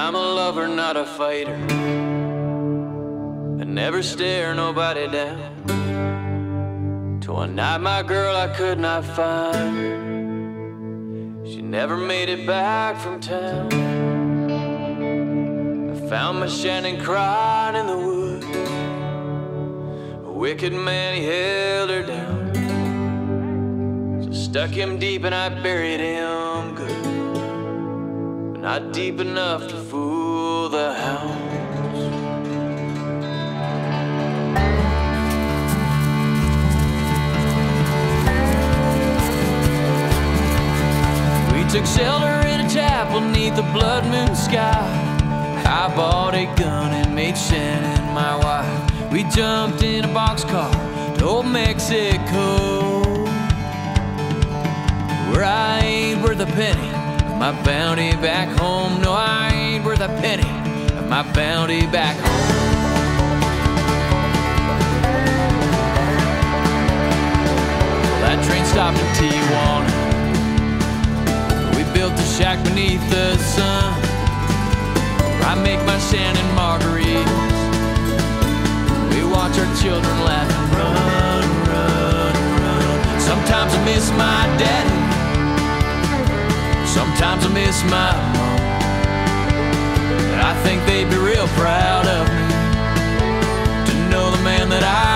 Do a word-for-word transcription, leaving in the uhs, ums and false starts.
I'm a lover, not a fighter. I never stare nobody down. Till one night my girl I could not find her. She never made it back from town. I found my Shannon crying in the woods. A wicked man, he held her down. So stuck him deep and I buried him good. Not deep enough to fool the hounds. We took shelter in a chapel beneath the blood moon sky. I bought a gun and made Shannon my wife. We jumped in a boxcar to old Mexico, where I ain't worth a penny my bounty back home. No, I ain't worth a penny of my bounty back home. Well, that train stopped in Tijuana. We built a shack beneath the sun. I make my Shannon margaritas. We watch our children laugh and run, run, run. Sometimes I miss my daddy. Sometimes I miss my mom. I think they'd be real proud of me to know the man that I